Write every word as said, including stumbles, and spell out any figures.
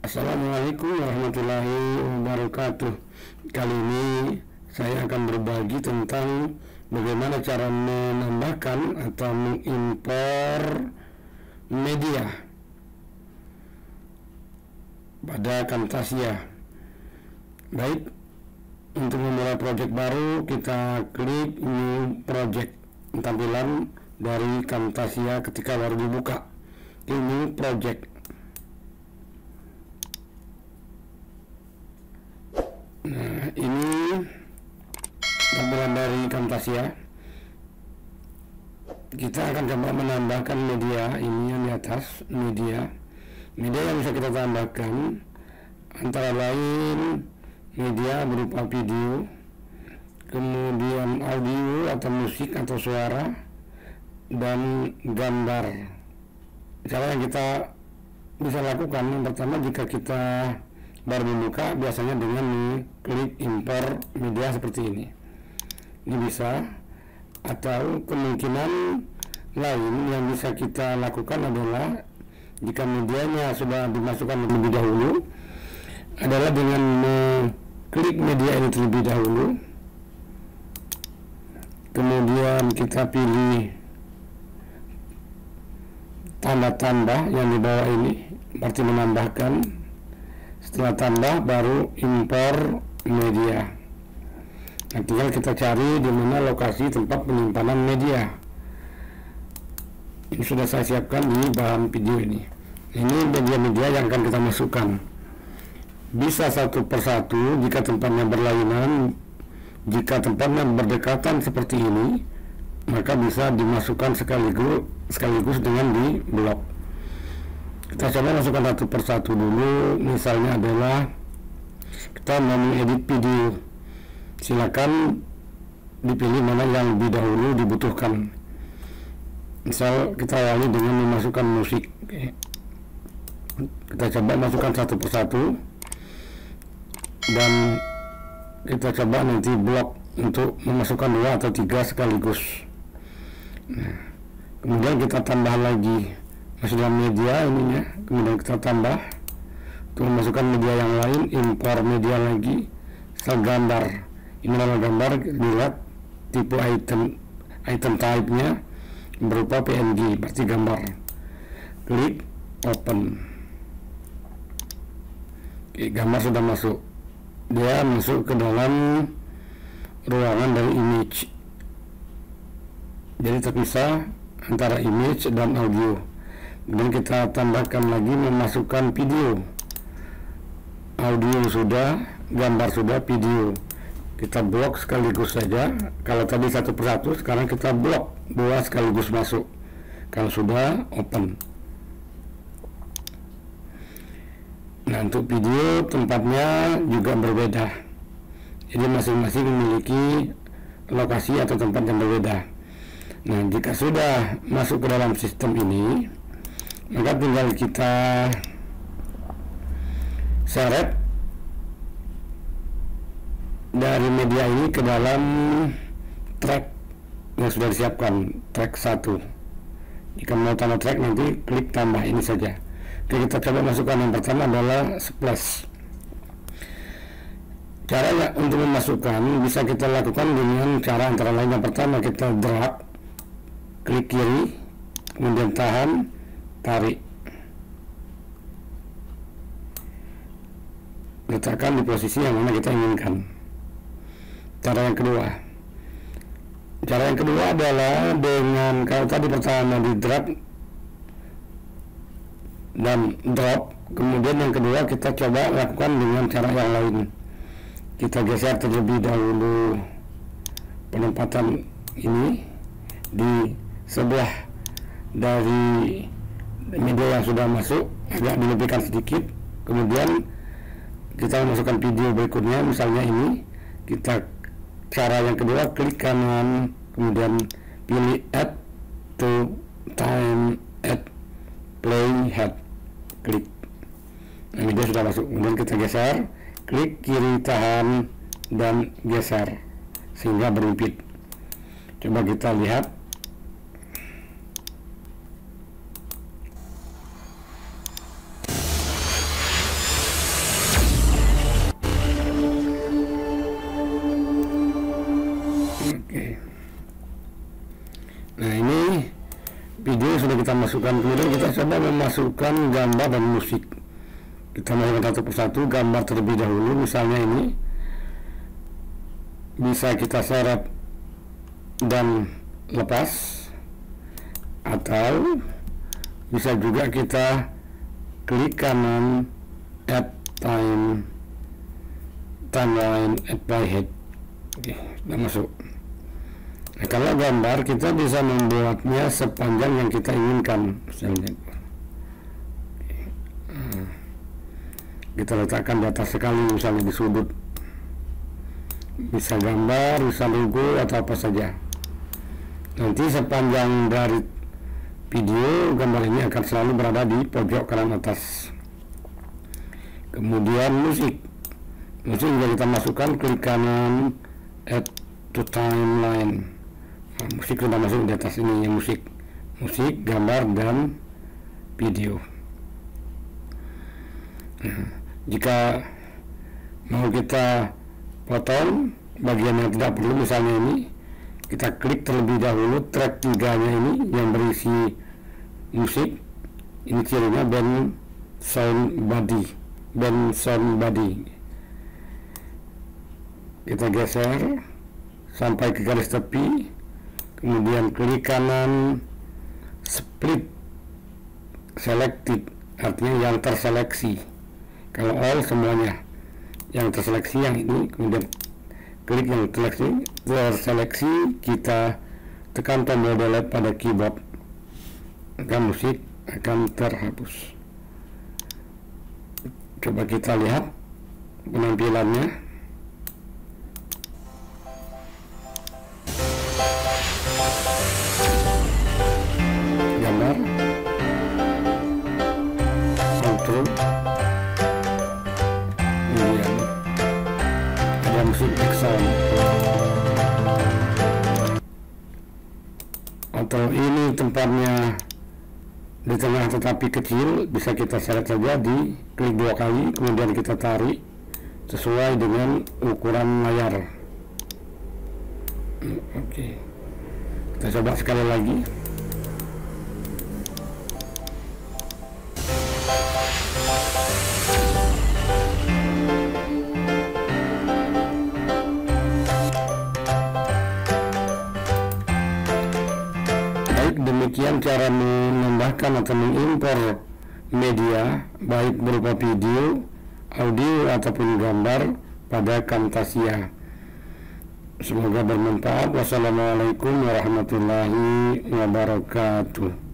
Assalamualaikum warahmatullahi wabarakatuh. Kali ini saya akan berbagi tentang bagaimana cara menambahkan atau mengimpor media pada Camtasia. Baik, untuk memulai project baru kita klik new project, tampilan dari Camtasia ketika baru dibuka. Ini project. Nah, ini tampilan dari Camtasia. Kita akan coba menambahkan media. Ini yang di atas, media. Media yang bisa kita tambahkan antara lain media berupa video, kemudian audio atau musik atau suara, dan gambar. Cara yang kita bisa lakukan, yang pertama, jika kita baru membuka, biasanya dengan klik impor media seperti ini. Ini bisa, atau kemungkinan lain yang bisa kita lakukan adalah jika medianya sudah dimasukkan lebih dahulu, adalah dengan klik media ini terlebih dahulu, kemudian kita pilih tanda-tanda yang di bawah ini, berarti menambahkan. Setelah tambah baru impor media. Nah, tinggal kita cari di mana lokasi tempat penyimpanan media. Ini sudah saya siapkan di bahan video ini. Ini media-media yang akan kita masukkan. Bisa satu persatu jika tempatnya berlainan. Jika tempatnya berdekatan seperti ini, maka bisa dimasukkan sekaligus sekaligus dengan di blok. Kita coba masukkan satu persatu dulu. Misalnya adalah kita mau mengedit video, silakan dipilih mana yang lebih dahulu dibutuhkan. Misal kita awali dengan memasukkan musik. Kita coba masukkan satu persatu, dan kita coba nanti blok untuk memasukkan dua atau tiga sekaligus. Nah, kemudian kita tambah lagi masih dalam media ininya, kemudian kita tambah untuk memasukkan media yang lain, impor media lagi, misal gambar. Ini adalah gambar, dilihat tipe item item type-nya berupa P N G, berarti gambar. Klik open. Oke, gambar sudah masuk. Dia masuk ke dalam ruangan dari image. Jadi terpisah antara image dan audio. Dan kita tambahkan lagi memasukkan video. Audio sudah, gambar sudah, video kita blok sekaligus saja. Kalau tadi satu persatu, sekarang kita blok dua sekaligus masuk. Kalau sudah, open. Nah, untuk video tempatnya juga berbeda. Jadi masing-masing memiliki lokasi atau tempat yang berbeda. Nah, jika sudah masuk ke dalam sistem ini, maka tinggal kita seret dari media ini ke dalam track yang sudah disiapkan, track satu. Jika mau tambah track, nanti klik tambah ini saja. Oke, kita coba masukkan. Yang pertama adalah splash. Cara untuk memasukkan bisa kita lakukan dengan cara antara lain. Yang pertama, kita drag, klik kiri, kemudian tahan, tarik, letakkan di posisi yang mana kita inginkan. Cara yang kedua, cara yang kedua adalah dengan, kalau tadi pertama di drag dan drop, kemudian yang kedua kita coba lakukan dengan cara yang lain. Kita geser terlebih dahulu penempatan ini di sebelah dari media yang sudah masuk, agak dilebihkan sedikit. Kemudian kita masukkan video berikutnya, misalnya ini. Kita cara yang kedua, klik kanan, kemudian pilih add to time, add playhead, klik. Nah, media sudah masuk. Kemudian kita geser, klik kiri, tahan, dan geser sehingga berhimpit. Coba kita lihat. masukkan. Kemudian kita coba memasukkan gambar dan musik. Kita masukkan satu persatu gambar terlebih dahulu. Misalnya ini bisa kita seret dan lepas, atau bisa juga kita klik kanan add time timeline add playhead. Oke, sudah masuk. Nah, kalau gambar kita bisa membuatnya sepanjang yang kita inginkan. Misalnya kita letakkan di atas sekali, misalnya di sudut, bisa gambar, bisa logo atau apa saja. Nanti sepanjang dari video, gambar ini akan selalu berada di pojok kanan atas. Kemudian musik musik juga kita masukkan, klik kanan add to timeline. Nah, musik sudah masuk di atas ini, yang musik musik, gambar, dan video. Nah, jika mau kita potong bagian yang tidak perlu, misalnya ini, kita klik terlebih dahulu track tiganya ini yang berisi musik. Ini cirinya band sound body, band sound body. Kita geser sampai ke garis tepi, kemudian klik kanan split selected, artinya yang terseleksi. Kalau all semuanya yang terseleksi, yang ini, kemudian klik yang terseleksi, terseleksi kita tekan tombol delete pada keyboard, maka musik akan terhapus. Coba kita lihat penampilannya. Gambar, outro, kemudian ada musik background. Atau ini tempatnya di tengah tetapi kecil, bisa kita seret saja, di klik dua kali, kemudian kita tarik sesuai dengan ukuran layar. Oke, kita coba sekali lagi. Demikian cara menambahkan atau mengimpor media, baik berupa video, audio, ataupun gambar pada Camtasia. Semoga bermanfaat. Wassalamualaikum warahmatullahi wabarakatuh.